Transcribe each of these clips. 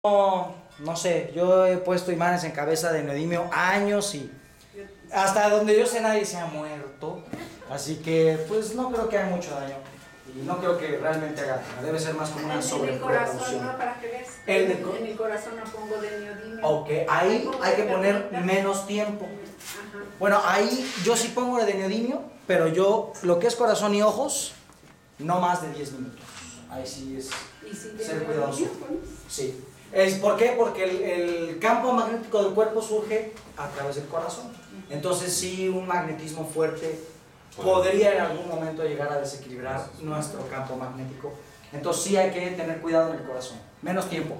No sé, yo he puesto imanes en cabeza de neodimio años y hasta donde yo sé nadie se ha muerto. Así que pues no creo que haga mucho daño. Y no creo que realmente haga daño. Debe ser más como una sobreprodukción. En mi corazón no, para que veas. En mi corazón no pongo de neodimio. Ok, ahí hay que poner menos tiempo. Ajá. Bueno, ahí yo sí pongo de neodimio, pero yo lo que es corazón y ojos, no más de 10 minutos. Ahí sí es ser cuidadoso. Sí. ¿Por qué? Porque el campo magnético del cuerpo surge a través del corazón. Entonces sí, un magnetismo fuerte podría en algún momento llegar a desequilibrar nuestro campo magnético. Entonces sí hay que tener cuidado en el corazón. Menos tiempo.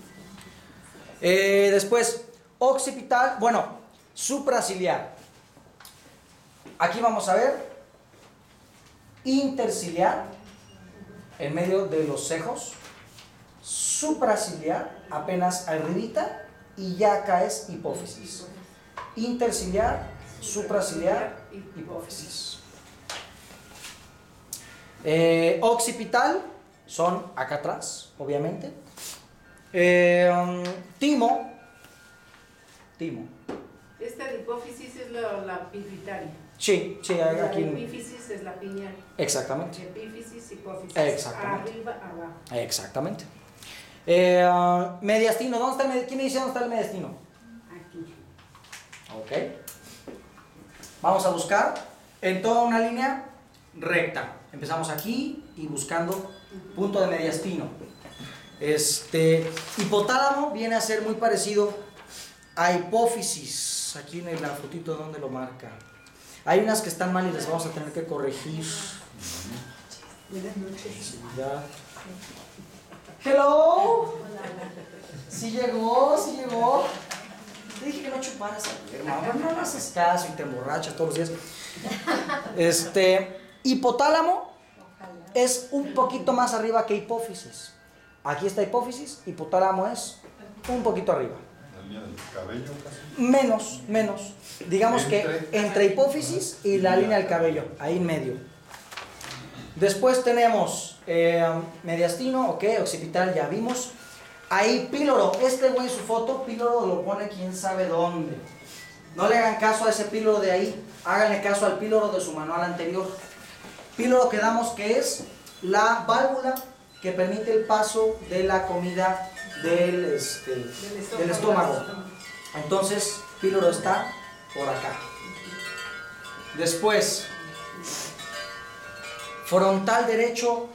Después, occipital, bueno, supraciliar. Aquí vamos a ver interciliar en medio de los cejos, supraciliar apenas arribita y ya caes hipófisis. Interciliar, supraciliar, hipófisis. Occipital son acá atrás, obviamente. Timo. Esta de hipófisis es la pituitaria. Sí, aquí. La epífisis es la pineal. Exactamente. Epífisis, hipófisis. Exactamente. Arriba, abajo. Exactamente. Mediastino, ¿dónde está el mediastino? ¿Quién me dice dónde está el mediastino? Aquí. Ok. Vamos a buscar en toda una línea recta. Empezamos aquí y buscando punto de mediastino. Hipotálamo viene a ser muy parecido a hipófisis. Aquí en la fotito donde lo marca. Hay unas que están mal y las vamos a tener que corregir. Buenas noches. Sí, ya. Hello. Sí llegó. Te dije que no chuparas, hermano. No haces caso y te emborrachas todos los días. Hipotálamo es un poquito más arriba que hipófisis. Aquí está hipófisis, hipotálamo es un poquito arriba. ¿La línea del cabello casi? Menos. Digamos que entre hipófisis y la línea del cabello, ahí en medio. Después tenemos mediastino, ok, occipital ya vimos. Ahí píloro, este güey su foto, píloro lo pone quién sabe dónde. No le hagan caso a ese píloro de ahí, háganle caso al píloro de su manual anterior. Píloro quedamos que es la válvula que permite el paso de la comida del estómago. Entonces, píloro está por acá. Después, frontal derecho.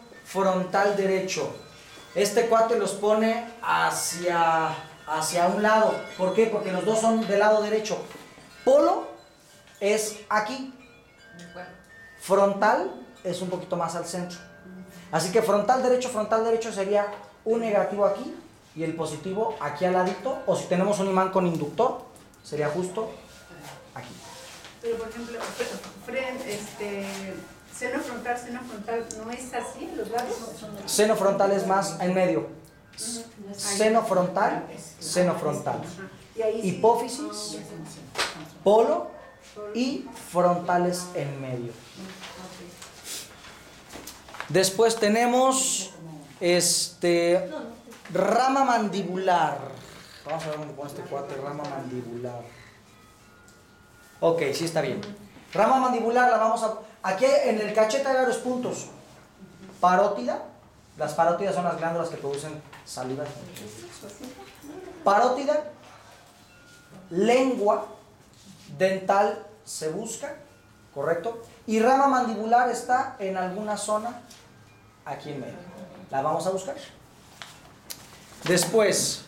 Este cuate los pone hacia un lado. ¿Por qué? Porque los dos son del lado derecho. Polo es aquí. Frontal es un poquito más al centro. Así que frontal derecho sería un negativo aquí y el positivo aquí al ladito. O si tenemos un imán con inductor, sería justo aquí. Pero por ejemplo, seno frontal, ¿no es así en los lados? Seno frontal es más en medio. Seno frontal. Hipófisis, polo y frontales en medio. Después tenemos rama mandibular. Vamos a ver dónde pone este cuate, rama mandibular. Ok, sí está bien. Rama mandibular la vamos a... Aquí en el cachete hay varios puntos. Parótida. Las parótidas son las glándulas que producen saliva. Parótida. Lengua. Dental se busca. ¿Correcto? Y rama mandibular está en alguna zona aquí en medio. La vamos a buscar. Después.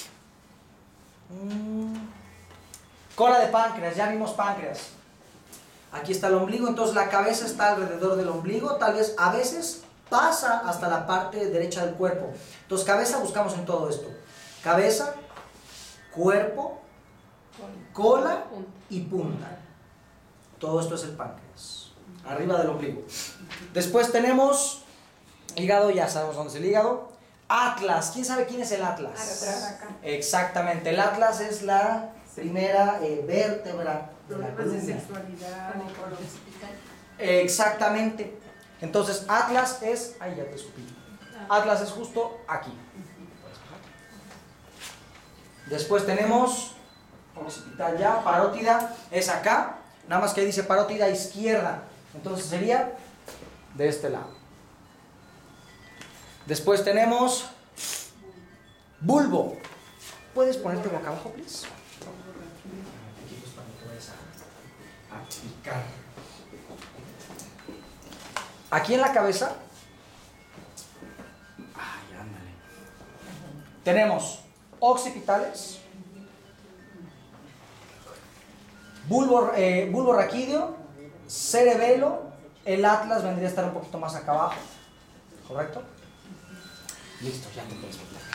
Cola de páncreas. Ya vimos páncreas. Aquí está el ombligo, entonces la cabeza está alrededor del ombligo, tal vez a veces pasa hasta la parte derecha del cuerpo. Entonces cabeza buscamos en todo esto. Cabeza, cuerpo, cola y punta. Todo esto es el páncreas, arriba del ombligo. Después tenemos hígado, ya sabemos dónde es el hígado. Atlas, ¿quién sabe quién es el atlas? Exactamente, el atlas es la primera vértebra de la columna. De sexualidad, Exactamente. Entonces, Atlas es... Ahí ya te escupí. Atlas es justo aquí. Después tenemos occipital ya, parótida es acá, nada más que dice parótida izquierda, entonces sería de este lado. Después tenemos bulbo. ¿Puedes ponerte boca abajo, please? Aquí pues para que vayas a picar. Aquí en la cabeza, ay, ándale, tenemos occipitales, bulbo raquídeo, cerebelo, el atlas vendría a estar un poquito más acá abajo, ¿correcto? Listo, ya te puedes volver.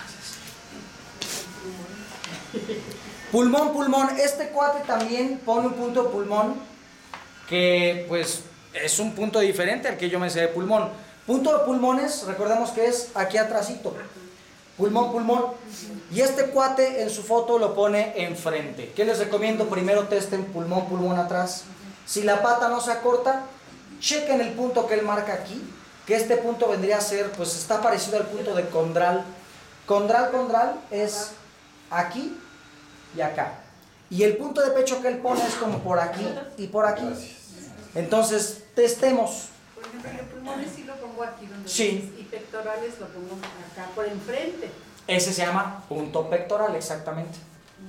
Pulmón, pulmón, este cuate también pone un punto de pulmón que pues es un punto diferente al que yo me sé de pulmón. Punto de pulmones, recordemos que es aquí atrásito. Pulmón, pulmón. Y este cuate en su foto lo pone enfrente. ¿Qué les recomiendo? Primero testen pulmón, pulmón atrás. Si la pata no se acorta, chequen el punto que él marca aquí, que este punto vendría a ser, pues está parecido al punto de condral. Condral es aquí y acá. Y el punto de pecho que él pone es como por aquí y por aquí. Entonces, testemos. Por ejemplo, los pulmones sí lo pongo aquí donde Sí. dices, y pectorales lo pongo acá por enfrente. Ese se llama punto pectoral, exactamente.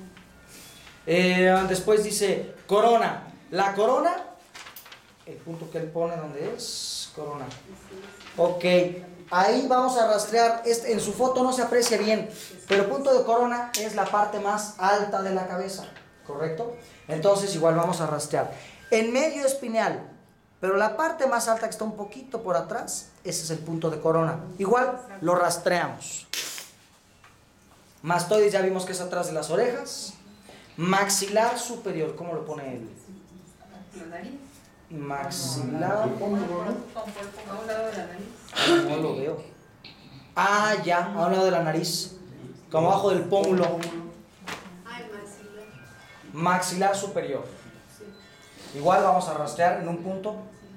Después dice corona. La corona, el punto que él pone, ¿dónde es? Corona. Ok, ahí vamos a rastrear. En su foto no se aprecia bien, pero el punto de corona es la parte más alta de la cabeza, ¿correcto? Entonces igual vamos a rastrear. En medio espineal, pero la parte más alta que está un poquito por atrás, ese es el punto de corona. Igual lo rastreamos. Mastoides ya vimos que es atrás de las orejas. Maxilar superior, ¿cómo lo pone él? La nariz. Maxilar, ¿cómo lo pone? A un lado de la nariz. No lo veo. Ah, ya, a un lado de la nariz, como abajo del pómulo. Ay, maxilar. Maxilar superior. Igual vamos a rastrear en un punto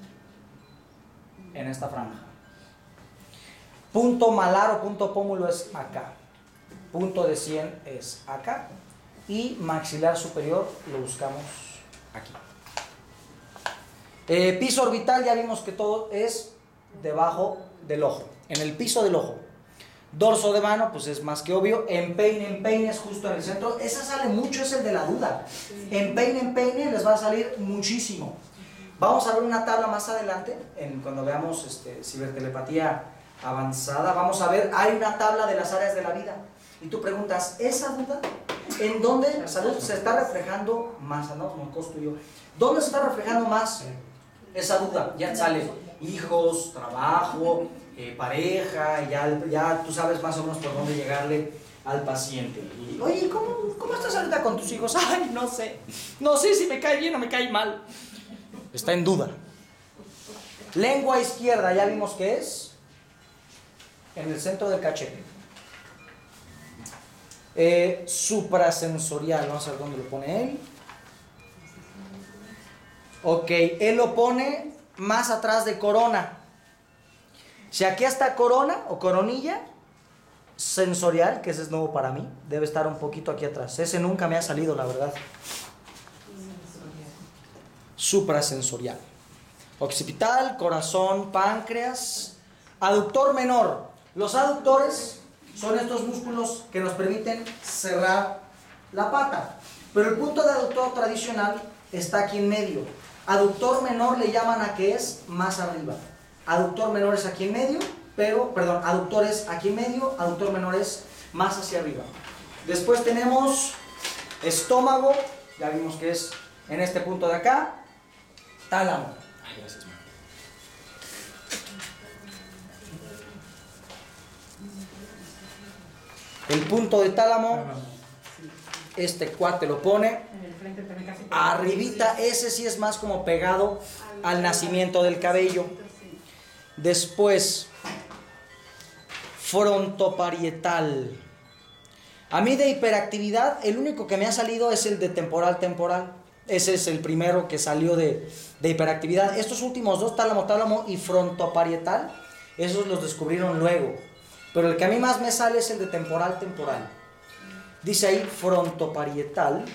en esta franja. Punto malar o punto pómulo es acá. Punto de 100 es acá. Y maxilar superior lo buscamos aquí. Piso orbital ya vimos que todo es debajo del ojo, en el piso del ojo. Dorso de mano, pues es más que obvio. Empeine es justo en el centro. Esa sale mucho, es el de la duda. Empeine les va a salir muchísimo. Vamos a ver una tabla más adelante, cuando veamos cibertelepatía avanzada. Vamos a ver, hay una tabla de las áreas de la vida. Y tú preguntas, ¿esa duda? ¿En dónde salud se está reflejando más? Andamos como costo yo. ¿Dónde se está reflejando más esa duda? Ya sale hijos, trabajo, pareja, ya tú sabes más o menos por dónde llegarle al paciente. Y, oye, ¿cómo estás ahorita con tus hijos? Ay, no sé. No sé si me cae bien o me cae mal. Está en duda. Lengua izquierda, ya vimos que es en el centro del cachete. Suprasensorial, vamos a ver dónde lo pone él. Ok, él lo pone más atrás de corona. Si aquí está corona o coronilla, sensorial, que ese es nuevo para mí, debe estar un poquito aquí atrás. Ese nunca me ha salido, la verdad. Suprasensorial. Occipital, corazón, páncreas. Aductor menor. Los aductores son estos músculos que nos permiten cerrar la pata. Pero el punto de aductor tradicional está aquí en medio. Aductor menor le llaman a que es más arriba. Aductor menor es aquí en medio, aductor es aquí en medio, aductor menor es más hacia arriba. Después tenemos estómago, ya vimos que es en este punto de acá. Tálamo. Ay, gracias, man. El punto de tálamo, este cuate lo pone En el frente también casi. arribita, ese sí es más como pegado al nacimiento del cabello. Después, frontoparietal. A mí de hiperactividad, el único que me ha salido es el de temporal. Ese es el primero que salió de hiperactividad. Estos últimos dos, tálamo y frontoparietal, esos los descubrieron luego. Pero el que a mí más me sale es el de temporal. Dice ahí frontoparietal.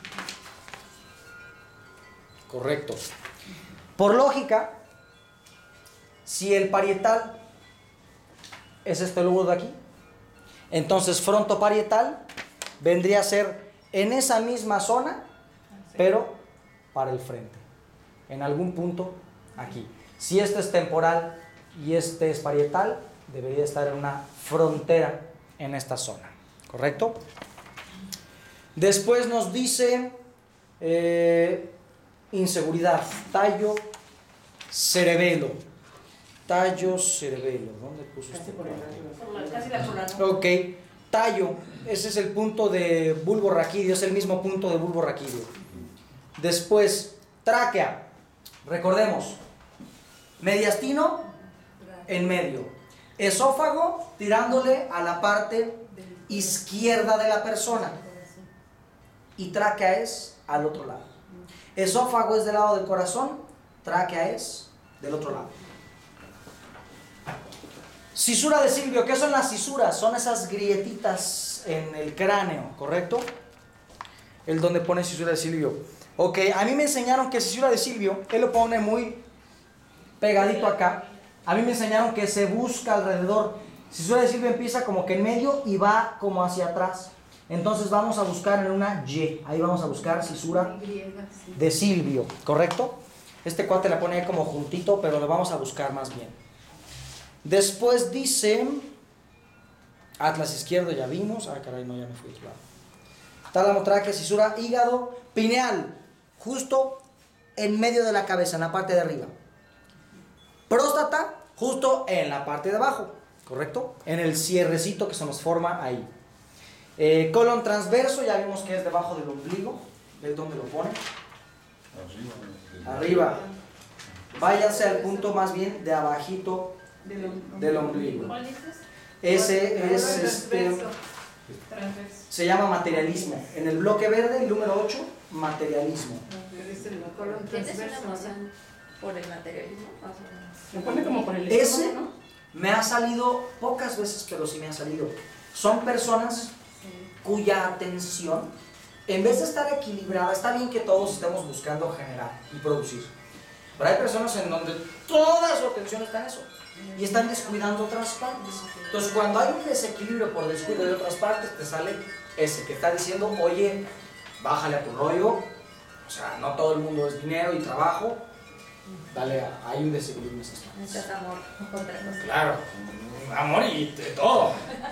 Correcto. Por lógica, si el parietal es este lóbulo de aquí, entonces frontoparietal vendría a ser en esa misma zona, pero para el frente, en algún punto aquí. Si este es temporal y este es parietal, debería estar en una frontera en esta zona, ¿correcto? Después nos dice inseguridad, tallo cerebelo. Tallo cerebelo. ¿Dónde puso este? Casi la cola. Ok, tallo, ese es el punto de bulbo raquídeo, es el mismo punto de bulbo raquídeo. Después, tráquea. Recordemos, mediastino en medio. Esófago tirándole a la parte izquierda de la persona. Y tráquea es al otro lado. Esófago es del lado del corazón, tráquea es del otro lado. Cisura de Silvio, ¿qué son las cisuras? Son esas grietitas en el cráneo, ¿correcto? El donde pone cisura de Silvio. Ok, a mí me enseñaron que cisura de Silvio, él lo pone muy pegadito acá. A mí me enseñaron que se busca alrededor. Cisura de Silvio empieza como que en medio y va como hacia atrás. Entonces vamos a buscar en una Y. Ahí vamos a buscar cisura de Silvio, ¿correcto? Este cuate la pone ahí como juntito, pero lo vamos a buscar más bien. Después dice Atlas izquierdo, ya vimos. Ah, caray, no, ya me fui a otro lado. Tálamo, tráquea, cisura, hígado, pineal, justo en medio de la cabeza, en la parte de arriba. Próstata, justo en la parte de abajo, ¿correcto? En el cierrecito que se nos forma ahí. Colon transverso, ya vimos que es debajo del ombligo. ¿Ves dónde lo pone? Arriba. Váyanse al punto más bien de abajito del ombligo. ¿Cuál dices? Ese es Transverso. se llama materialismo. En el bloque verde, el número 8, materialismo. Colon ¿Tienes una transverso, emoción por el materialismo? Más o menos. Se pone como por el Ese estómago, ¿no? me ha salido pocas veces, pero sí me ha salido. Son personas cuya atención, en vez de estar equilibrada, está bien que todos estemos buscando generar y producir, pero hay personas en donde toda su atención está en eso y están descuidando otras partes. Entonces, cuando hay un desequilibrio por descuido de otras partes, te sale ese que está diciendo, oye, bájale a tu rollo. O sea, no todo el mundo es dinero y trabajo. Dale, hay un desequilibrio en esas partes. Necesitas amor, otra cosa. Claro, amor y de todo.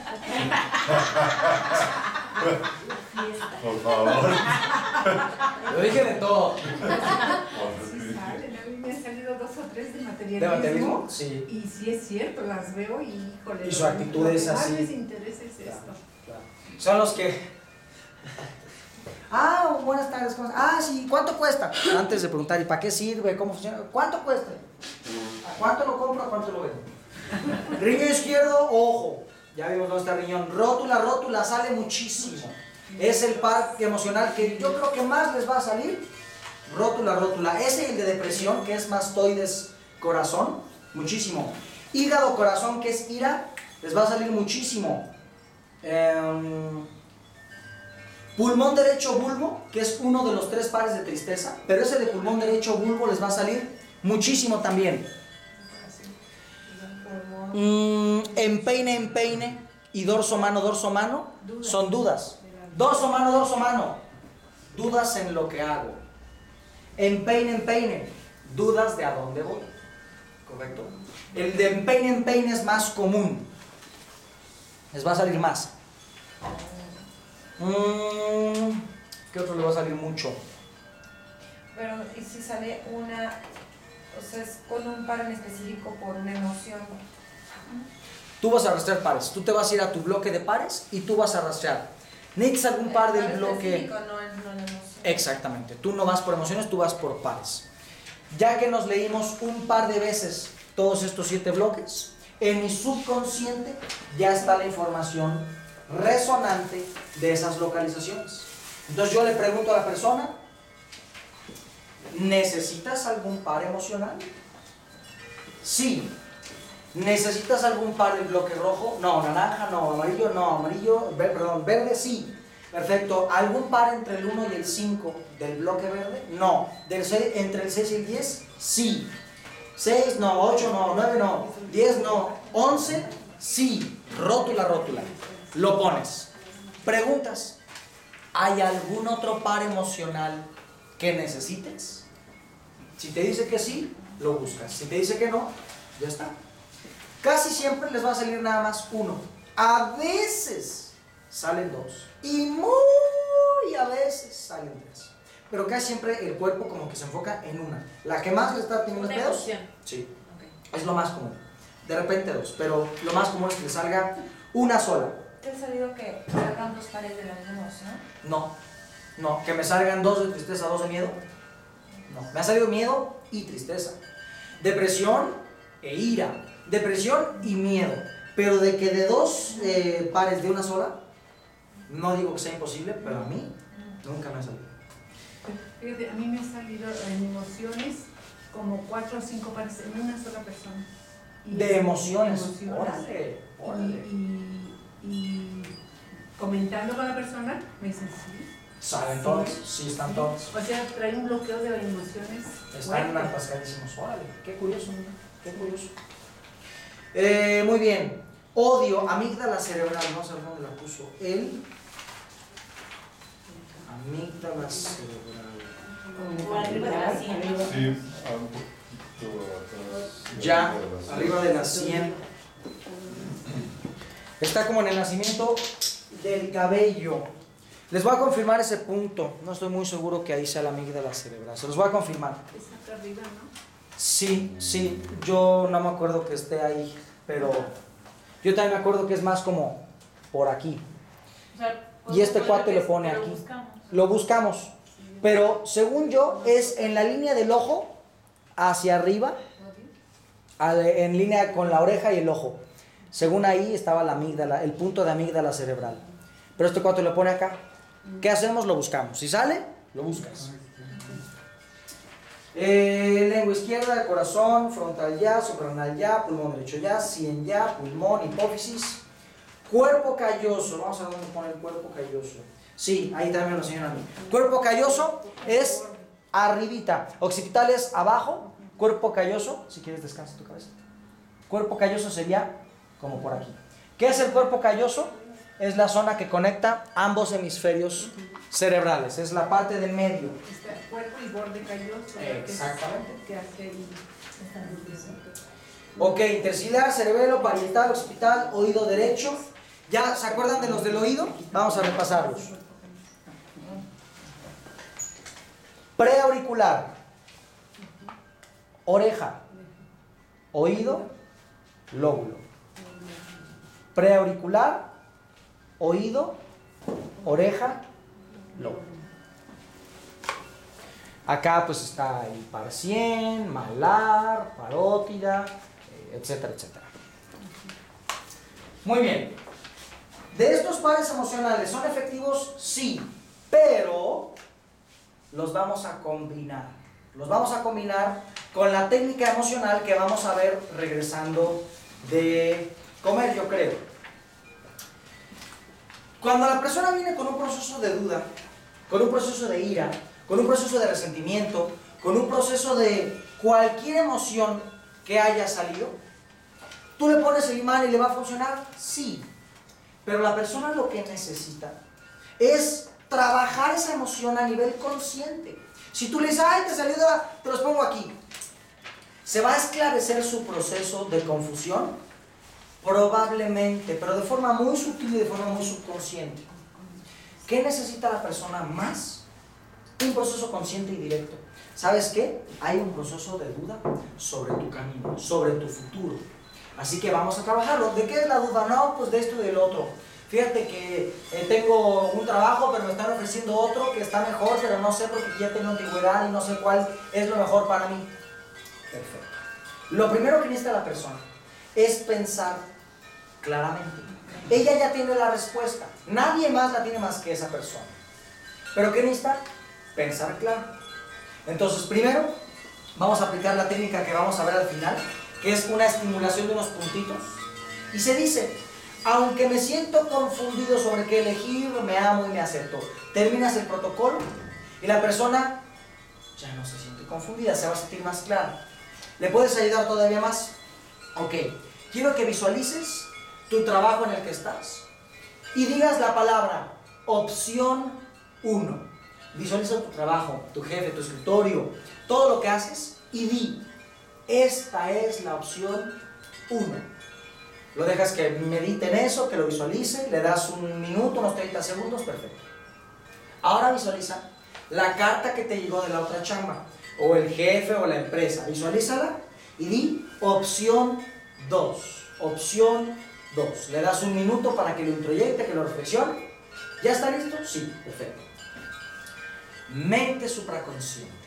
Por favor. Lo dije de todo. Sí salen, a mí me han salido 2 o 3 de ¿De materialismo. materialismo? Sí. Y sí es cierto, las veo y híjole. Y su actitud es Lo que así. más les interesa es esto. Claro. Son los que... Ah, buenas tardes. ¿Cómo estás? Ah, sí, ¿cuánto cuesta? Antes de preguntar, ¿y para qué sirve? ¿Cómo funciona? ¿Cuánto cuesta? ¿A cuánto lo compro? ¿A cuánto lo vendo? Riñón izquierdo, ojo. Ya vimos dónde está el riñón. Rótula, rótula, sale muchísimo. Es el par emocional que yo creo que más les va a salir. Rótula, rótula. Ese y el de depresión, que es mastoides corazón, muchísimo. Hígado, corazón, que es ira, les va a salir muchísimo. Pulmón derecho, bulbo, que es uno de los 3 pares de tristeza, pero ese de pulmón derecho, bulbo les va a salir muchísimo también. Empeine y dorso mano, son dudas. Dorso mano, dudas en lo que hago. Empeine, dudas de a dónde voy. ¿Correcto? El de empeine es más común. Les va a salir más. ¿Qué otro le va a salir mucho? Pero, ¿y si sale una, o sea, es con un par en específico por una emoción? Tú vas a arrastrar pares. Tú te vas a ir a tu bloque de pares y tú vas a arrastrar. ¿Necesitas algún par del bloque? Específico, no la emoción. Exactamente. Tú no vas por emociones, tú vas por pares. Ya que nos leímos un par de veces todos estos 7 bloques, en mi subconsciente ya está la información resonante de esas localizaciones. Entonces yo le pregunto a la persona, ¿necesitas algún par emocional? Sí. ¿Necesitas algún par del bloque rojo? No. Naranja, no. Amarillo, no. Amarillo, perdón, verde, sí. Perfecto. ¿Algún par entre el 1 y el 5 del bloque verde? No. ¿Entre el 6 y el 10? Sí. 6 no, 8 no, 9 no, 10 no, 11 sí. Rótula, rótula. Lo pones. Preguntas. ¿Hay algún otro par emocional que necesites? Si te dice que sí, lo buscas. Si te dice que no, ya está. Casi siempre les va a salir nada más uno. A veces salen dos. Y muy a veces salen tres. Pero casi siempre el cuerpo como que se enfoca en una. La que más le está teniendo Una pedos. emoción. Sí. Ok. Es lo más común. De repente dos. Pero lo más común es que le salga una sola. ¿Te ha salido que salgan dos pares de la misma emoción? No. No. Que me salgan dos de tristeza, dos de miedo. No. Me ha salido miedo y tristeza. Depresión e ira. Depresión y miedo. Pero de que de dos pares de una sola, no digo que sea imposible, pero a mí nunca me ha salido. Fíjate, a mí me han salido en emociones como 4 o 5 pares en una sola persona. De emociones. emociones. Órale, órale. Y comentando con la persona, me dicen sí. ¿Saben Sí. todos? Sí, están todos. O sea, trae un bloqueo de las emociones. Están fuerte. atascadísimos. Órale, qué curioso, mira, qué curioso. Muy bien. Odio, amígdala cerebral, no sé dónde la puso. El amígdala cerebral. O arriba de la 100. Sí, un poquito atrás. Ya, arriba de la 100. Está como en el nacimiento del cabello. Les voy a confirmar ese punto. No estoy muy seguro que ahí sea la amígdala cerebral. Se los voy a confirmar. Es acá arriba, ¿no? Sí, sí. Yo no me acuerdo que esté ahí, pero yo también me acuerdo que es más como por aquí. O sea, Y este cuate lo pone aquí. Lo buscamos. Pero según yo, es en la línea del ojo hacia arriba, en línea con la oreja y el ojo. Según ahí estaba la amígdala, el punto de amígdala cerebral. Pero este cuate lo pone acá. ¿Qué hacemos? Lo buscamos. Si sale, lo buscas. Lengua izquierda, corazón, frontal ya, suprarrenal ya, pulmón derecho ya, sien ya, pulmón, hipófisis. Cuerpo calloso. Vamos a ver dónde pone el cuerpo calloso. Sí, ahí también lo señalan a mí. Cuerpo calloso es arribita. Occipital es abajo. Cuerpo calloso, si quieres descansa tu cabeza. Cuerpo calloso sería como por aquí. ¿Qué es el cuerpo calloso? Es la zona que conecta ambos hemisferios cerebrales. Es la parte del medio. Está cuerpo y borde calloso. Exactamente. Que hace ahí. Ok, interciliar, cerebelo, parietal, occipital, oído derecho. ¿Ya se acuerdan de los del oído? Vamos a repasarlos. Preauricular, oreja, oído, lóbulo. Preauricular, oído, oreja, lóbulo. Acá pues está el par 100, malar, parótida, etcétera, etcétera. Muy bien. ¿De estos pares emocionales son efectivos? Sí, pero los vamos a combinar. Los vamos a combinar con la técnica emocional que vamos a ver regresando de comer, yo creo. Cuando la persona viene con un proceso de duda, con un proceso de ira, con un proceso de resentimiento, con un proceso de cualquier emoción que haya salido, ¿tú le pones el imán y le va a funcionar? Sí. Pero la persona lo que necesita es trabajar esa emoción a nivel consciente. Si tú le dices, ay, te salió, te los pongo aquí, ¿se va a esclarecer su proceso de confusión? Probablemente, pero de forma muy sutil y de forma muy subconsciente. ¿Qué necesita la persona más? Un proceso consciente y directo. ¿Sabes qué? Hay un proceso de duda sobre tu camino, sobre tu futuro. Así que vamos a trabajarlo. ¿De qué es la duda? No, pues de esto y del otro. Fíjate que tengo un trabajo, pero me están ofreciendo otro que está mejor, pero no sé porque ya tengo antigüedad y no sé cuál es lo mejor para mí. Perfecto. Lo primero que necesita la persona es pensar claramente. Ella ya tiene la respuesta. Nadie más la tiene más que esa persona. ¿Pero qué necesita? Pensar claro. Entonces, primero, vamos a aplicar la técnica que vamos a ver al final, que es una estimulación de unos puntitos. Y se dice, Aunque me siento confundido sobre qué elegir, me amo y me acepto. Terminas el protocolo y la persona ya no se siente confundida, se va a sentir más clara. ¿Le puedes ayudar todavía más? Ok, quiero que visualices tu trabajo en el que estás y digas la palabra opción 1. Visualiza tu trabajo, tu jefe, tu escritorio, todo lo que haces y di, esta es la opción 1. Lo dejas que medite en eso, que lo visualice, le das un minuto, unos 30 segundos, perfecto. Ahora visualiza la carta que te llegó de la otra chamba, o el jefe o la empresa, visualízala y di opción 2, opción 2. Le das un minuto para que lo introyecte, que lo reflexione. ¿Ya está listo? Sí, perfecto. Mente supraconsciente.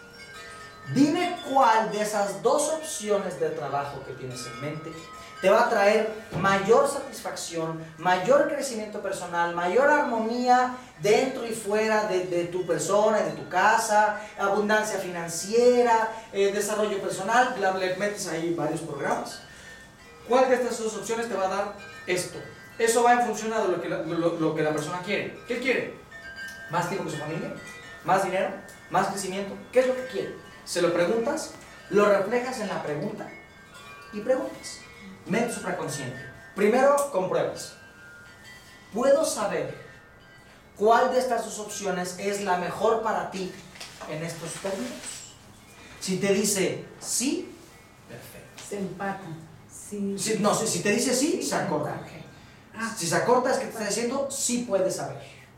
Dime cuál de esas dos opciones de trabajo que tienes en mente te va a traer mayor satisfacción, mayor crecimiento personal, mayor armonía dentro y fuera de tu persona, de tu casa, abundancia financiera, desarrollo personal. Le metes ahí varios programas. ¿Cuál de estas dos opciones te va a dar esto? Eso va en función de lo que la persona quiere. ¿Qué quiere? ¿Más tiempo con su familia? ¿Más dinero? ¿Más crecimiento? ¿Qué es lo que quiere? Se lo preguntas, lo reflejas en la pregunta y preguntas. Mente supraconsciente. Primero, compruebas. ¿Puedo saber cuál de estas dos opciones es la mejor para ti en estos términos? Si te dice sí, perfecto. Se empatan. Sí. Si te dice sí, se acorta. Si se acorta es que te está diciendo sí puedes saber.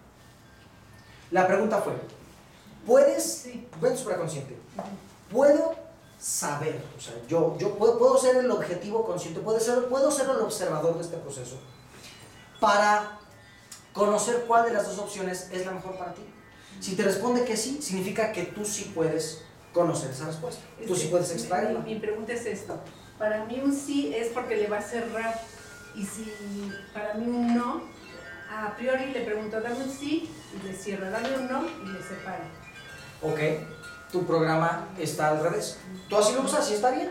La pregunta fue, ¿puedes? Mente supraconsciente. ¿Puedo saber? O sea, yo puedo ser el objetivo consciente, puedo ser el observador de este proceso para conocer cuál de las dos opciones es la mejor para ti. Si te responde que sí, significa que tú sí puedes conocer esa respuesta. Tú sí puedes extraerla. Mi pregunta es esto. Para mí un sí es porque le va a cerrar. Y si para mí un no, a priori le pregunto, dame un sí y le cierra, dame un no y le separa. Ok, tu programa está al revés. Tú así lo usas y está bien.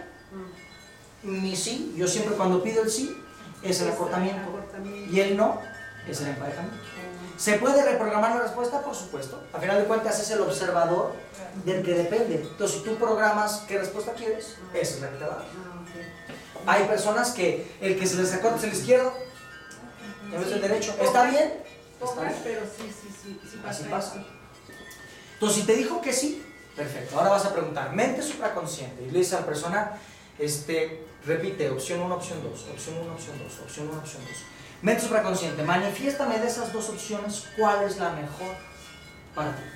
Mi sí, yo siempre cuando pido el sí, es el acortamiento. Y el no, es el emparejamiento. ¿Se puede reprogramar la respuesta? Por supuesto. Al final de cuentas es el observador del que depende. Entonces, si tú programas qué respuesta quieres, esa es la que te va a dar. Hay personas que el que se les acorta es el izquierdo, en vez del derecho. ¿Está bien? Pocas, pero sí pasa. Así pasa. Entonces, si te dijo que sí, perfecto. Ahora vas a preguntar, mente supraconsciente. Y le dices a la persona, repite, opción 1, opción 2, opción 1, opción 2, opción 1, opción 2. Mente supraconsciente, manifiéstame de esas dos opciones cuál es la mejor para ti.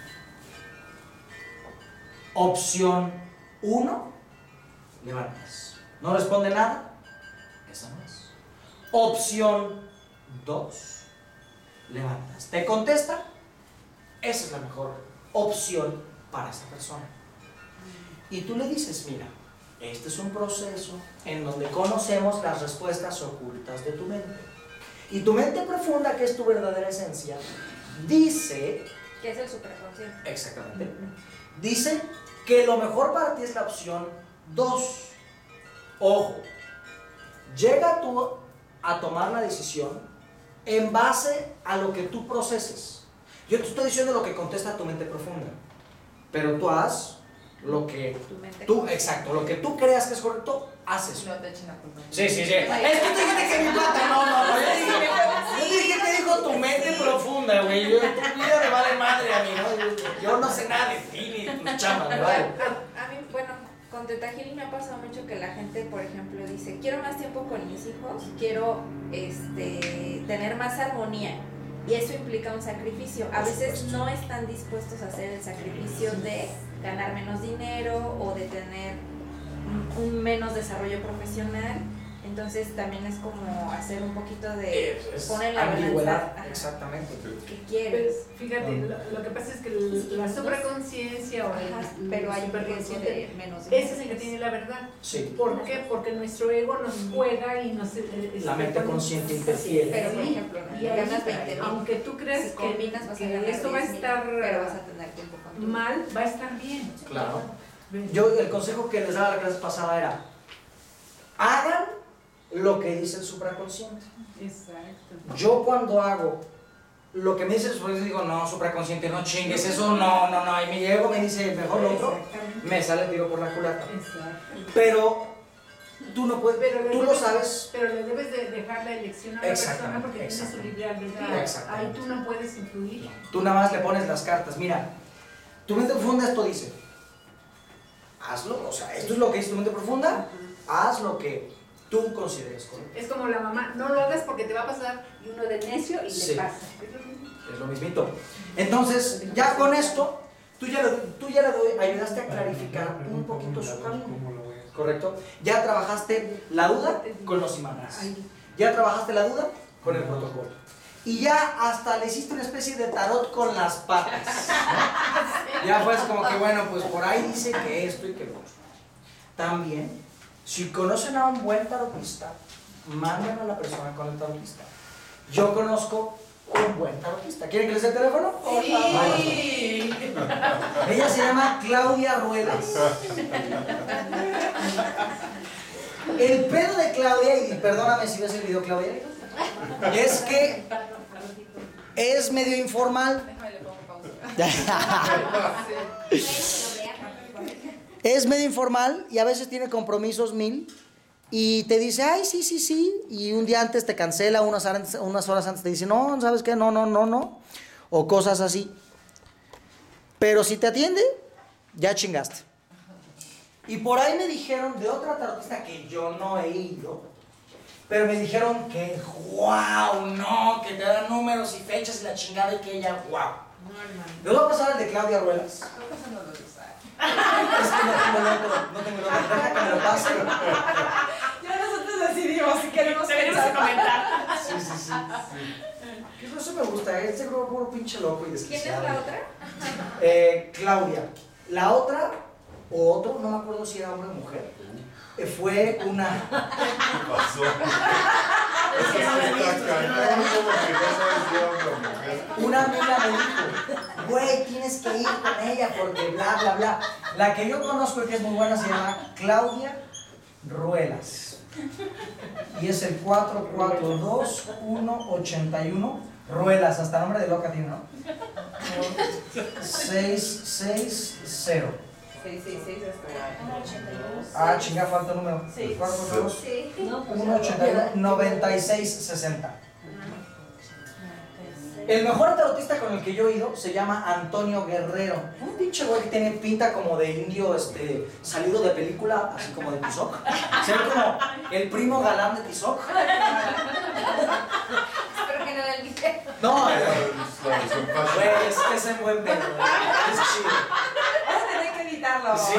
Opción 1, levantas. ¿No responde nada? Esa no es. Opción 2, levantas. ¿Te contesta? Esa es la mejor opción para esa persona. Y tú le dices, mira, este es un proceso en donde conocemos las respuestas ocultas de tu mente. Y tu mente profunda, que es tu verdadera esencia, dice... ¿Qué es el supraconsciente? Exactamente. Dice que lo mejor para ti es la opción 2. Ojo, llega tú a tomar la decisión en base a lo que tú proceses. Yo te estoy diciendo lo que contesta tu mente profunda, pero tú haz lo que exacto, lo que tú creas que es correcto, haces. No te echen la culpa. Sí. Es que tú dijiste que mi pata, no. Yo dije que dijo tu mente profunda, güey. Tu vida me vale madre a mí, ¿no? Yo no sé nada de ti ni de tus chamas, me vale. A mí, bueno, con Teta Healing me ha pasado mucho que la gente, por ejemplo, dice, quiero más tiempo con mis hijos, quiero tener más armonía. Y eso implica un sacrificio. A veces no están dispuestos a hacer el sacrificio de ganar menos dinero o de tener un menos desarrollo profesional. Entonces también es como hacer un poquito de poner la ambigüedad. balanza. Exactamente. ¿Qué quieres? Pues, fíjate, lo que pasa es que la supraconciencia o pero hay riesgo de menos dinero. ese es el que tiene la verdad. Sí. ¿Por qué? Porque nuestro ego nos juega y nos... La mente consciente interfiere. Pero por ejemplo, y ahí, ganas 20,000. aunque tú creas Si combinas vas a ganar que esto va a 10,000, estar pero vas a tener tiempo con tu mal, va a estar bien. Claro. Yo el consejo que les daba la clase pasada era, hagan lo que dice el supraconsciente. Exacto. Yo cuando hago lo que me dice el supraconsciente, digo, no, supraconsciente, no chingues, eso no, y me llego, me dice, mejor lo otro, Exactamente. me sale el tiro por la culata. Exacto. Pero tú no puedes, Pero tú lo sabes. Pero le debes de dejar la elección a la persona Exactamente, porque tiene su exactamente. libre albedrío. Exactamente. Ahí tú no puedes influir. Tú nada más le pones las cartas. Mira, tu mente profunda esto dice, hazlo, o sea, esto es lo que dice tu mente profunda, haz lo que tú consideres correcto. Es como la mamá, no lo hagas porque te va a pasar, y uno de necio y Sí. le pasa. Es lo mismito. Entonces, ya con esto, tú ya le ayudaste a clarificar un poquito su camino. ¿Correcto? Ya trabajaste la duda con los imanes. Ya trabajaste la duda con el protocolo. Y ya hasta le hiciste una especie de tarot con las patas. ¿No? Ya fue así como que, bueno, pues por ahí dice que esto y que lo otro. También, si conocen a un buen tarotista, manden a la persona con el tarotista. Yo conozco un buen tarotista. ¿Quieren que les dé el teléfono? Sí. Ella se llama Claudia Ruelas. El pedo de Claudia, y perdóname si ves el video, Claudia, es que es medio informal. Déjame le pongo pausa. Es medio informal y a veces tiene compromisos 1000 y te dice, ay, sí, y un día antes te cancela, unas horas antes te dice, no, ¿sabes qué? No, o cosas así. Pero si te atiende, ya chingaste. Y por ahí me dijeron de otra tarotista que yo no he ido, pero me dijeron que, wow, no, que te dan números y fechas y la chingada y que ella, wow. No, hermano. Les voy a pasar el de Claudia Ruelas. Creo que eso no lo usa. Es que no tengo el otro, deja que me lo pase. Ya nosotros decidimos si queremos Deberíamos comentar. Sí. Que eso me gusta, este grupo puro pinche loco y ¿Quién es desquiciado. la otra? Claudia. La otra, o otro, no me acuerdo si era hombre o mujer, fue una... ¿Qué pasó? Es que no la he visto, es que no la he visto. Como que no sabes si era hombre o mujer. Una amiga me dijo, güey, tienes que ir con ella porque bla, bla. La que yo conozco y que es muy buena se llama Claudia Ruelas. Y es el 442181 Ruelas, hasta nombre de loca tiene, ¿no? 660. 666 hasta. Ah, chinga, falta un número. Sí. 181 9660. El mejor tarotista con el que yo he ido se llama Antonio Guerrero. Un pinche güey que tiene pinta como de indio salido de película, así como de Tizoc. Se ve como el primo galán de Tizoc. Espero que no la dije. No, La versión fashion. güey, es en buen pedo. Es chido. Vas a tener que editarlo. Sí,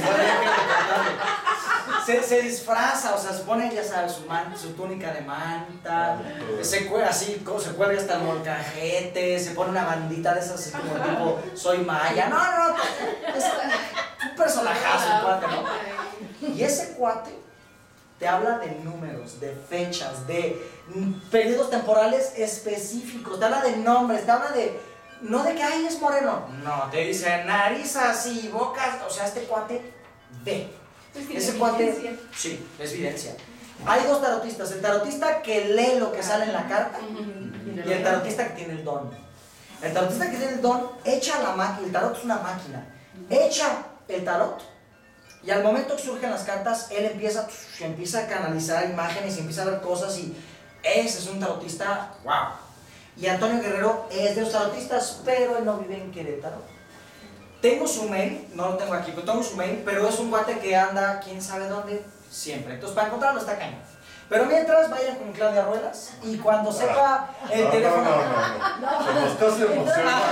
se disfraza, o sea, se pone, ya sabes, su túnica de manta, se cuelga así, se cuelga hasta el molcajete, se pone una bandita de esas así como tipo, soy maya. No, es un personajazo el cuate, ¿no? Y ese cuate te habla de números, de fechas, de periodos temporales específicos, te habla de nombres, te habla de... No de que, ay, es moreno. No, te dice nariz así, boca. O sea, este cuate ve. Ese cuate, sí, es evidencia. Hay dos tarotistas. El tarotista que lee lo que sale en la carta y el tarotista que tiene el don. El tarotista que tiene el don echa la máquina. El tarot es una máquina. Echa el tarot y al momento que surgen las cartas, él empieza a canalizar imágenes y empieza a ver cosas y ese es un tarotista, wow. Y Antonio Guerrero es de los tarotistas, pero él no vive en Querétaro. Tengo su mail, no lo tengo aquí, pero tengo su mail, pero es un guate que anda quién sabe dónde siempre. Entonces para encontrarlo está cañón. Pero mientras vayan con Claudia Ruelas y cuando sepa el teléfono... No. Se nos estás emocionando.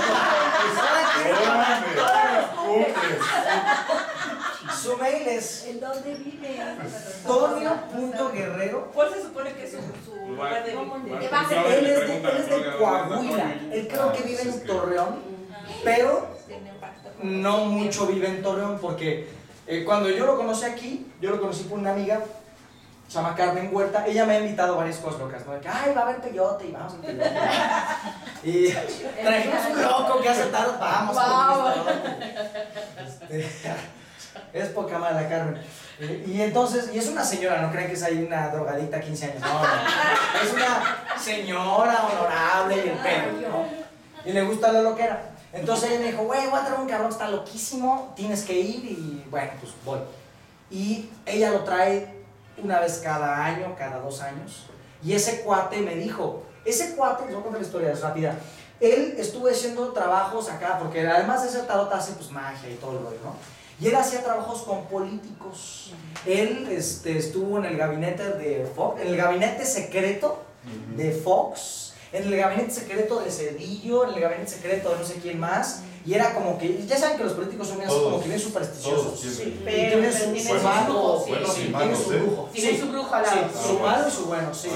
Su mail es ¿En dónde vive? Antonio.guerrero. ¿Cuál se supone que es su lugar de vida? Él es de Coahuila. Él creo que vive en Torreón, pero no mucho vive en Torreón porque cuando yo lo conocí aquí, yo lo conocí por una amiga, se llama Carmen Huerta. Ella me ha invitado a varias cosas locas, ¿no? De que, ay, va a haber peyote y vamos al peyote. Y trajimos un loco que hace tarot, vamos. Es poca mala Carmen. Y entonces, y es una señora, no crean que es ahí una drogadicta 15 años, no, es una señora honorable y el pelo, ¿no? Y le gusta la loquera. Entonces ella me dijo, güey, voy a traer un cabrón que está loquísimo, tienes que ir y bueno, pues voy. Y ella lo trae una vez cada año, cada 2 años. Y ese cuate me dijo, les voy a contar la historia, es rápida. Él estuvo haciendo trabajos acá, porque además de ser tarot hace pues magia y todo el rollo, ¿no? Y él hacía trabajos con políticos. Él estuvo en el gabinete de Fox, en el gabinete secreto de Fox, en el gabinete secreto de Cedillo, en el gabinete secreto de no sé quién más. Y era como que, ya saben que los políticos son como que bien supersticiosos. Sí, pero tienen su malo, tienen su brujo. Tiene su brujo al lado. Sí, su malo y su bueno, sí.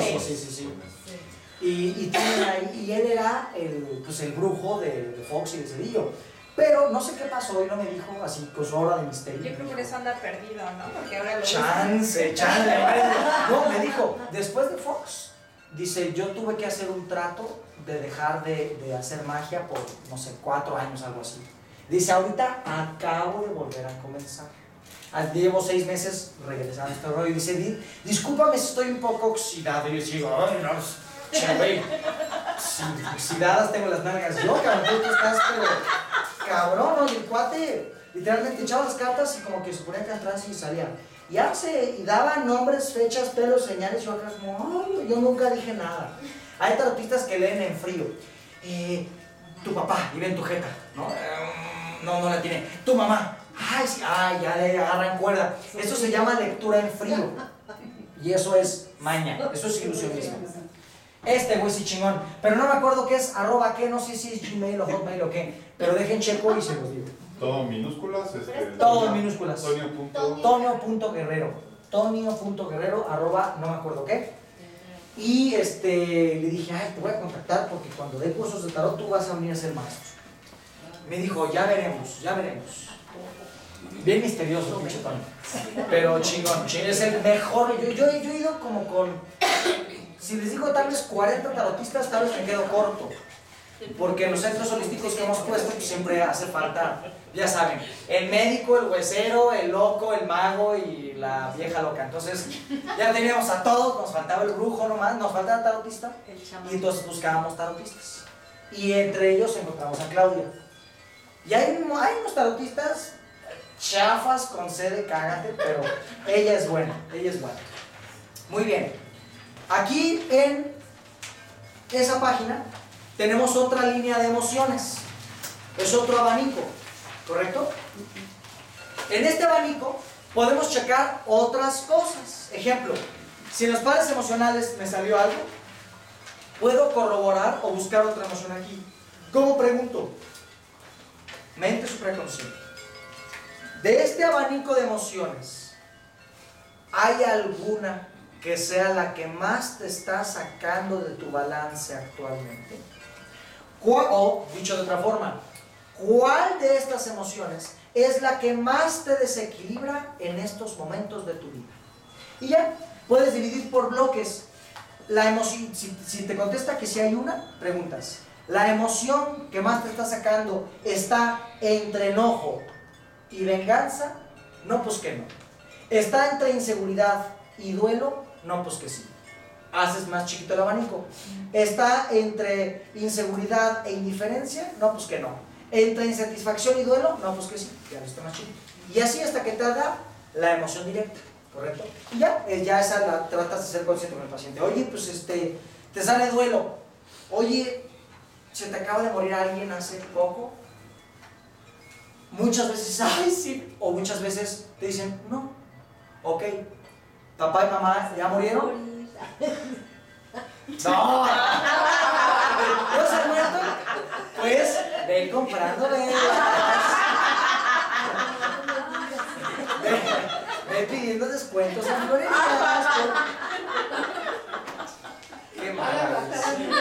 Y tienen ahí, y él era el brujo de Fox y de Cedillo. Pero no sé qué pasó y no me dijo así con su obra de misterio. Yo creo que por eso anda perdido, ¿no? Porque ahora lo Chance. No, me dijo, después de Fox, dice, yo tuve que hacer un trato de dejar de hacer magia por, no sé, 4 años, algo así. Dice, ahorita acabo de volver a comenzar. Llevo 6 meses regresando a este rollo y dice, discúlpame si estoy un poco oxidado. Y yo digo, ay, no, che, güey, oxidadas tengo las nalgas. Yo, cabrón, tú estás, pero cabrón, ¿no? Y el cuate literalmente echaba las cartas y como que se ponía acá atrás y salía. Y daba nombres, fechas, pelos, señales. Y yo acá como, ay, yo nunca dije nada. Hay tarotistas que leen en frío. Tu papá, y ven tu jeta, ¿no? No la tiene. Tu mamá, ay, sí, ya le agarran cuerda. Eso se llama lectura en frío. Y eso es maña, eso es ilusionismo. Este güey sí chingón, pero no me acuerdo qué es, @qué, no sé si es Gmail o Hotmail o qué, pero dejen checo y se los digo. Todo en minúsculas. Todo en minúsculas. Tonio.guerrero. Tonio.guerrero, @no me acuerdo qué. Y le dije, ay, te voy a contactar porque cuando dé cursos de tarot tú vas a venir a ser maestro. Me dijo, ya veremos. Bien misterioso, pinche Tony. Pero chingón, es el mejor. Yo he ido como con, si les digo tal vez 40 tarotistas, tal vez me quedo corto. Porque en los centros holísticos que hemos puesto pues siempre hace falta, ya saben, el médico, el huesero, el loco, el mago y la vieja loca. Entonces ya teníamos a todos, nos faltaba el brujo nomás, nos faltaba el tarotista. Y entonces buscábamos tarotistas. Y entre ellos encontramos a Claudia. Y hay unos tarotistas chafas con C de cágate, pero ella es buena. Muy bien. Aquí en esa página tenemos otra línea de emociones. Es otro abanico, ¿correcto? En este abanico podemos checar otras cosas. Ejemplo, si en los padres emocionales me salió algo, puedo corroborar o buscar otra emoción aquí. ¿Cómo pregunto? Mente supraconsciente. De este abanico de emociones, ¿hay alguna que sea la que más te está sacando de tu balance actualmente? O, dicho de otra forma, ¿cuál de estas emociones es la que más te desequilibra en estos momentos de tu vida? Y ya, puedes dividir por bloques. La emoción, si te contesta que si hay una, preguntas. ¿La emoción que más te está sacando está entre enojo y venganza? No, pues que no. ¿Está entre inseguridad y duelo? No, pues que sí. Haces más chiquito el abanico. ¿Está entre inseguridad e indiferencia? No, pues que no. ¿Entre insatisfacción y duelo? No, pues que sí. Ya está más chiquito. Y así hasta que te haga la emoción directa, ¿correcto? Y ya esa la tratas de ser consciente con el paciente. Oye, pues te sale duelo. Oye, ¿se te acaba de morir alguien hace poco? Muchas veces, ay, sí. O muchas veces te dicen, no. Ok. ¿Papá y mamá ya murieron? No. ¿No se han muerto? Pues ven comprando velas. Ven pidiendo descuentos en florerías. Qué maravilla.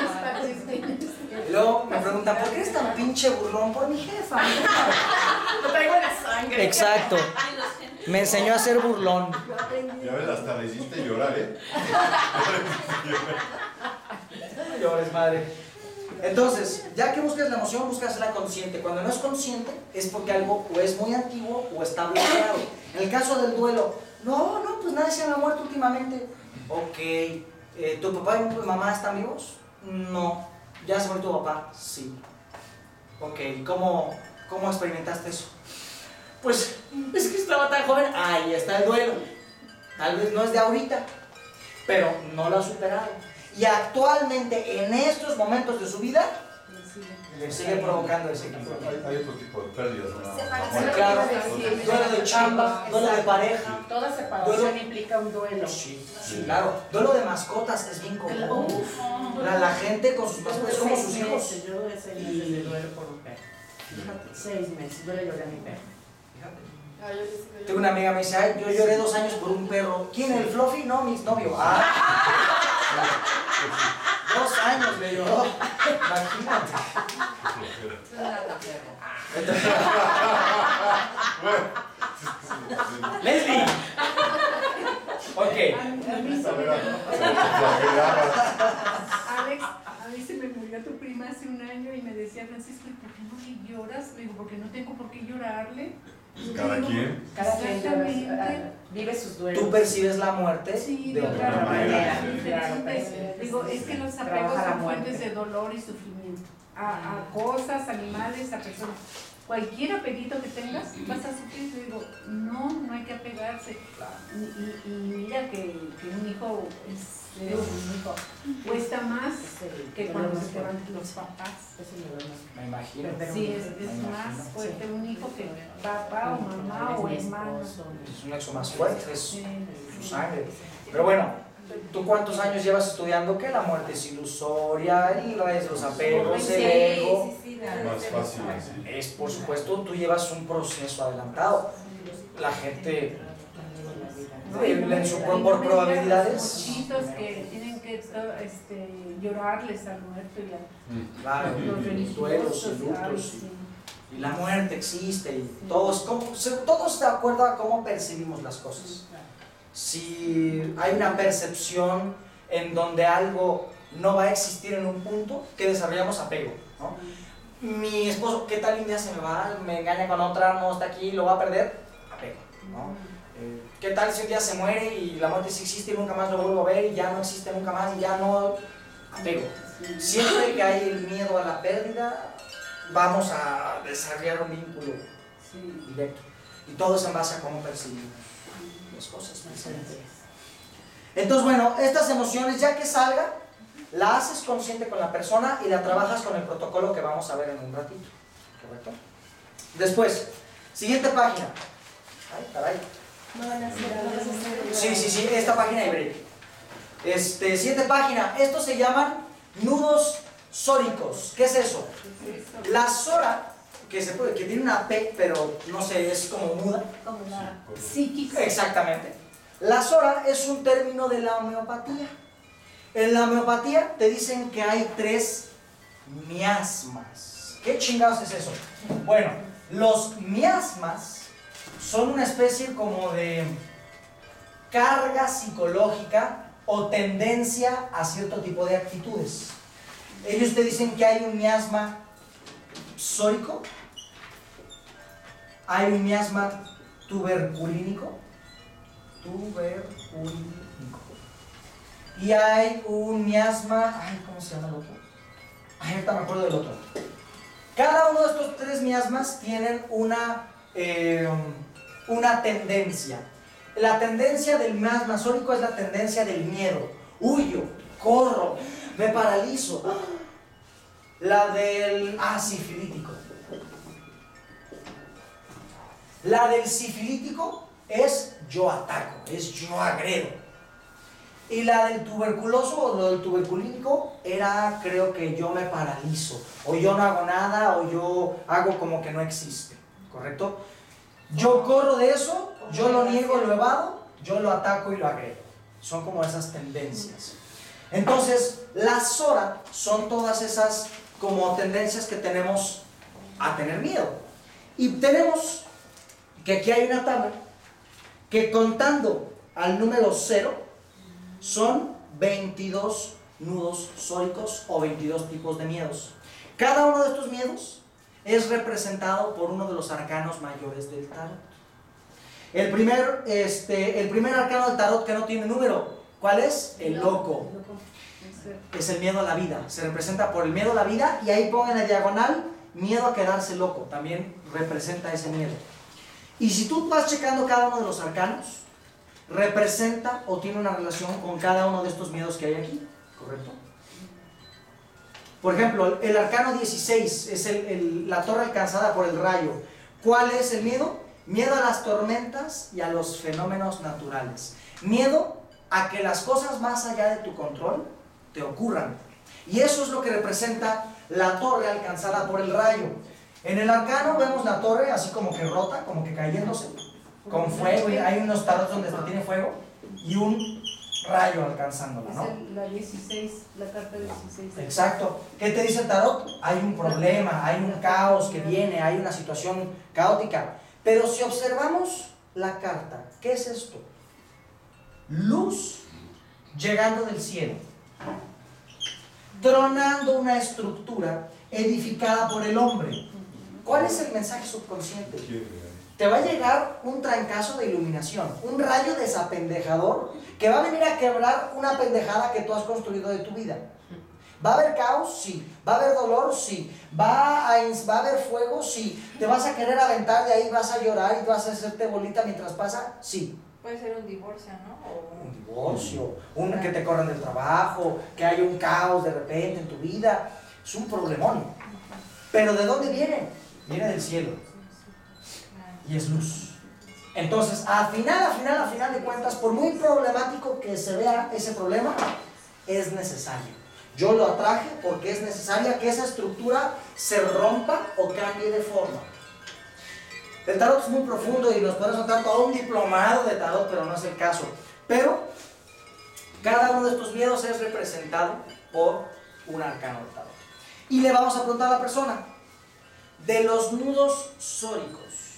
Luego me preguntan, ¿por qué eres tan pinche burlón? Por mi jefa. Lo traigo en la sangre. Exacto. Me enseñó a ser burlón. Ya ves, hasta le hiciste llorar, ¿eh? No llores, madre. Entonces, ya que buscas la emoción, buscas la consciente. Cuando no es consciente, es porque algo o es muy antiguo o está bloqueado. En el caso del duelo, no, pues nadie se me ha muerto últimamente. Ok, ¿tu papá y tu mamá están vivos? No. ¿Ya se murió tu papá? Sí. Ok, ¿cómo experimentaste eso? Pues, es que estaba tan joven. Ahí está el duelo. Tal vez no es de ahorita, pero no lo ha superado. Y actualmente, en estos momentos de su vida, le sigue provocando ese tipo. Hay otro tipo de pérdidas, ¿no? Claro, duelo de chamba, duelo de pareja. Toda separación implica un duelo. Sí, claro. Duelo de mascotas es bien común. La gente con sus mascotas, como sus hijos. Yo duré 6 meses de duelo por un perro. Fíjate, 6 meses, yo le lloré a mi perro. Tengo una amiga que me dice, ay, yo lloré 2 años por un perro. ¿Quién? ¿El Fluffy? No, mi novio. 2 años le lloró. Imagínate. Leslie. Ok. Alex, a mí se me murió tu prima hace un año y me decía, Francisco, ¿y por qué no le lloras? Le digo, porque no tengo por qué llorarle. Cada quien. Cada quien vive sus duelos. Tú percibes la muerte de de otra manera. Digo, es que los apegos son fuentes de dolor y sufrimiento. A cosas, animales, a personas. Cualquier apetito que tengas, vas a sufrir. Yo digo, no hay que apegarse. Y mira que un hijo cuesta más que cuando se te van los papás. Me imagino. Sí, es más fuerte un hijo que papá o mamá o hermano. Es un nexo más fuerte, es su sangre. Pero bueno, ¿tú cuántos años llevas estudiando que la muerte es ilusoria, los apegos, el ego? Más fácil así. Es, por supuesto, tú llevas un proceso adelantado. La gente, por probabilidades. Muchitos que tienen que llorarles al muerto y a Claro, los duelos y lutos. Y la muerte existe y todos de acuerdo a cómo percibimos las cosas. Si hay una percepción en donde algo no va a existir en un punto, que desarrollamos apego, ¿no? Mi esposo, ¿qué tal un día se me va? Me engaña con otra, no está aquí, lo va a perder, apego, ¿no? ¿Qué tal si un día se muere y la muerte sí existe y nunca más lo vuelvo a ver y ya no existe nunca más y ya no... Apego. Siempre que hay el miedo a la pérdida, vamos a desarrollar un vínculo directo. Y todo es en base a cómo percibimos las cosas. Entonces, bueno, estas emociones, ya que salga, la haces consciente con la persona y la trabajas con el protocolo que vamos a ver en un ratito. ¿Correcto? Después, siguiente página. Ay, caray. Sí, esta página hay break. Siguiente página. Estos se llaman nudos sóricos. ¿Qué es eso? La sora, que tiene una P, pero no sé, es como muda. como una psíquica. Exactamente. La sora es un término de la homeopatía. En la homeopatía te dicen que hay 3 miasmas. ¿Qué chingados es eso? Bueno, los miasmas son una especie como de carga psicológica o tendencia a cierto tipo de actitudes. Ellos te dicen que hay un miasma sórico, hay un miasma tuberculínico, y hay un miasma, ¿cómo se llama el otro? Ahorita me acuerdo del otro. Cada uno de estos 3 miasmas tienen una tendencia. La tendencia del miasma sórico es la tendencia del miedo. Huyo, corro, me paralizo. La del sifilítico. La del sifilítico es yo ataco, es yo agredo. Y la del tuberculoso o lo del tuberculínico era, creo que yo me paralizo, o yo no hago nada, o yo hago como que no existe, ¿correcto? Yo corro de eso, yo lo niego, lo evado, yo lo ataco y lo agredo. Son como esas tendencias. Entonces, las SORA son todas esas como tendencias que tenemos a tener miedo. Y tenemos que aquí hay una tabla que contando al número 0 son 22 nudos sóricos o 22 tipos de miedos. Cada uno de estos miedos es representado por uno de los arcanos mayores del tarot. El primer arcano del tarot que no tiene número, ¿cuál es? El loco. Es el miedo a la vida. Se representa por el miedo a la vida y ahí pongan en diagonal miedo a quedarse loco. También representa ese miedo. Y si tú vas checando cada uno de los arcanos, representa o tiene una relación con cada uno de estos miedos que hay aquí, ¿correcto? Por ejemplo, el arcano 16 es la torre alcanzada por el rayo. ¿Cuál es el miedo? Miedo a las tormentas y a los fenómenos naturales. Miedo a que las cosas más allá de tu control te ocurran. Y eso es lo que representa la torre alcanzada por el rayo. En el arcano vemos la torre así como que rota, como que cayéndose, con fuego. Hay unos tarots donde tiene fuego y un rayo alcanzándola, ¿no? Es la 16, la carta 16. Exacto. ¿Qué te dice el tarot? Hay un problema, hay un caos que viene, hay una situación caótica. Pero si observamos la carta, ¿qué es esto? Luz llegando del cielo, tronando una estructura edificada por el hombre. ¿Cuál es el mensaje subconsciente? Te va a llegar un trancazo de iluminación, un rayo desapendejador que va a venir a quebrar una pendejada que tú has construido de tu vida. ¿Va a haber caos? Sí. ¿Va a haber dolor? Sí. ¿Va a haber fuego? Sí. ¿Te vas a querer aventar de ahí, vas a llorar y vas a hacerte bolita mientras pasa? Sí. Puede ser un divorcio, ¿no? Un divorcio, que te corran del trabajo, que haya un caos de repente en tu vida. Es un problemón. ¿Pero de dónde viene? Viene del cielo. Y es luz. Entonces, al final de cuentas, por muy problemático que se vea ese problema, es necesario. Yo lo atraje porque es necesaria que esa estructura se rompa o cambie de forma. El tarot es muy profundo y nos podemos montar todo un diplomado de tarot, pero no es el caso. Pero cada uno de estos miedos es representado por un arcano del tarot. Y le vamos a preguntar a la persona, de los nudos sóricos,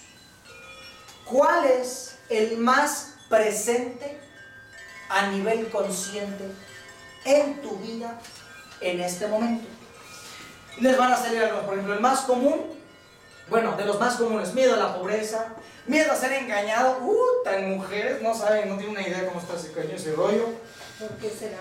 ¿cuál es el más presente a nivel consciente en tu vida en este momento? Les van a salir algunos, por ejemplo, el más común, bueno, de los más comunes, miedo a la pobreza, miedo a ser engañado. Tan mujeres, no saben, no tienen una idea cómo está ese rollo. ¿Por qué será?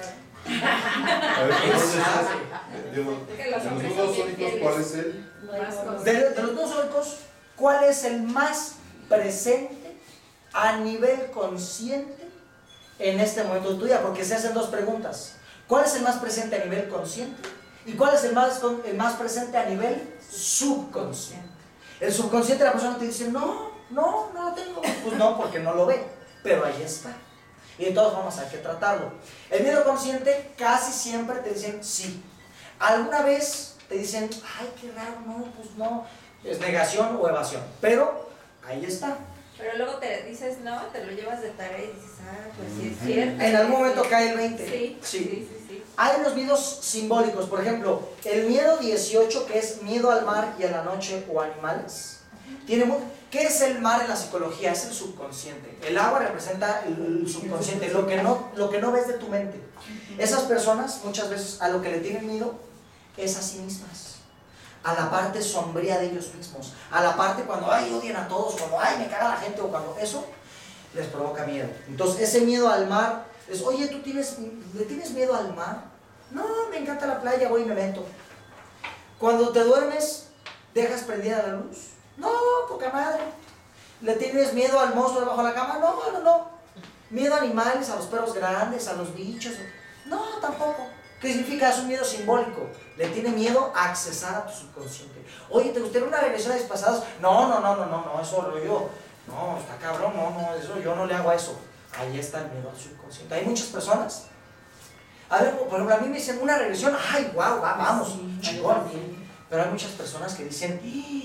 A ver, de los nudos sónicos, ¿cuál es el? De los nudos sónicos, ¿cuál es el más presente a nivel consciente en este momento de tu vida? Porque se hacen dos preguntas. ¿Cuál es el más presente a nivel consciente? ¿Y cuál es el más presente a nivel subconsciente? El subconsciente, la persona te dice, no lo tengo. Pues no, porque no lo ve, pero ahí está. Y entonces vamos a ver qué tratarlo. El miedo consciente casi siempre te dicen sí. Alguna vez te dicen, ay, qué raro, no, pues no. Es negación o evasión, pero ahí está. Pero luego te dices no, te lo llevas de tarea y dices, pues sí es cierto. En algún momento cae el 20. Sí. Hay unos miedos simbólicos, por ejemplo, el miedo 18, que es miedo al mar y a la noche o animales. ¿Qué es el mar en la psicología? Es el subconsciente. El agua representa el subconsciente, lo que no ves de tu mente. Esas personas muchas veces a lo que le tienen miedo es a sí mismas, a la parte sombría de ellos mismos, a la parte cuando odian a todos, cuando me caga la gente, o cuando eso les provoca miedo. Entonces ese miedo al mar es, oye, ¿le tienes miedo al mar? No, me encanta la playa, voy y me meto. Cuando te duermes, ¿dejas prendida la luz? No, poca madre. ¿Le tienes miedo al monstruo debajo de la cama? No. ¿Miedo a animales, a los perros grandes, a los bichos? No, tampoco. ¿Qué significa? Es un miedo simbólico. Le tiene miedo a accesar a tu subconsciente. Oye, ¿te gustaría una regresión a pasados? No, eso lo yo. No, está cabrón, no, eso yo no le hago a eso. Ahí está el miedo al subconsciente. Hay muchas personas. A ver, por ejemplo, a mí me dicen una regresión, ay, wow, vamos, chingón. Pero hay muchas personas que dicen,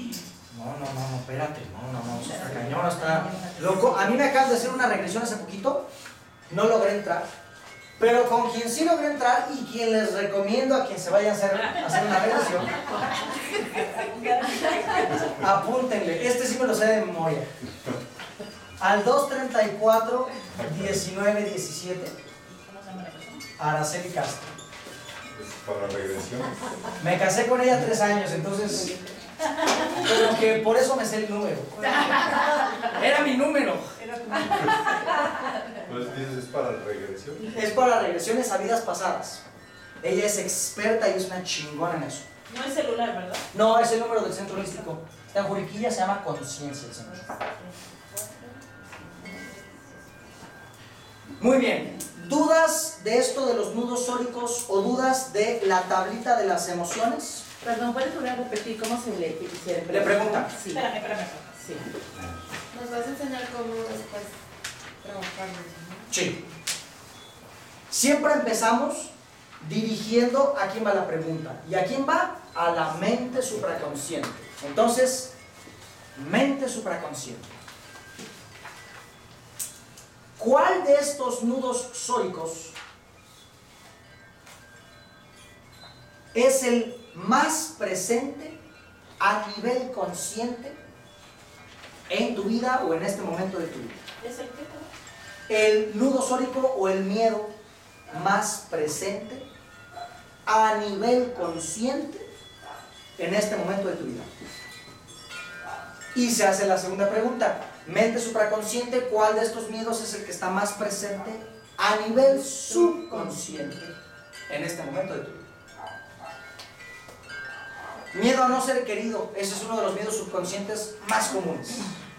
no, espérate, no, está cañón, está loco. A mí me acaban de hacer una regresión hace poquito, no logré entrar, pero con quien sí logré entrar y quien les recomiendo a quien se vaya a hacer una regresión, apúntenle, este sí me lo sé de memoria. Al 234 19 17, Araceli Castro. Para regresión. Me casé con ella 3 años, entonces como que por eso me sé el número. Era mi número. Entonces dices, ¿es para regresión? Es para regresiones a vidas pasadas. Ella es experta y es una chingona en eso. No es celular, ¿verdad? No, es el número del centro holístico. Está en Juriquilla, se llama Conciencia el centro. Muy bien. ¿Dudas de esto de los nudos sóricos o dudas de la tablita de las emociones? Perdón, ¿puedes volver a repetir cómo se le hicieron? Le preguntan. Sí. Espérame. Sí. Nos vas a enseñar cómo después trabajar. Sí. Siempre empezamos dirigiendo a quién va la pregunta. ¿Y a quién va? A la mente supraconsciente. Entonces, mente supraconsciente. ¿Cuál de estos nudos sóricos es el más presente a nivel consciente en tu vida o en este momento de tu vida? ¿Es el qué? El nudo sórico o el miedo más presente a nivel consciente en este momento de tu vida. Y se hace la segunda pregunta, mente supraconsciente, ¿cuál de estos miedos es el que está más presente a nivel subconsciente en este momento de tu vida? Miedo a no ser querido, ese es uno de los miedos subconscientes más comunes.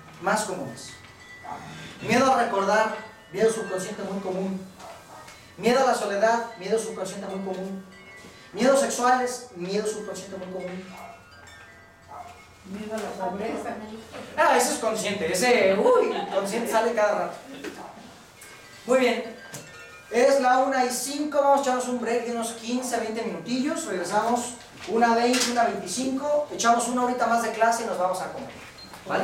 Miedo a recordar, miedo subconsciente muy común. Miedo a la soledad, miedo subconsciente muy común. Miedos sexuales, miedo subconsciente muy común. Miedo a la pobreza. Ah, ese es consciente, consciente sale cada rato. Muy bien, es la 1:05, vamos a echarnos un break de unos 15 a 20 minutillos, regresamos 1:20, 1:25, echamos una horita más de clase y nos vamos a comer, ¿vale?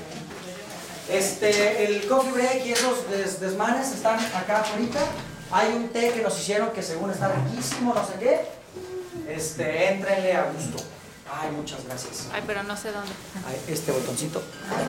El coffee break y esos desmanes están acá ahorita. Hay un té que nos hicieron que según está riquísimo, no sé qué. Éntrenle a gusto. Ay, muchas gracias. Ay, pero no sé dónde. Ay, este botoncito.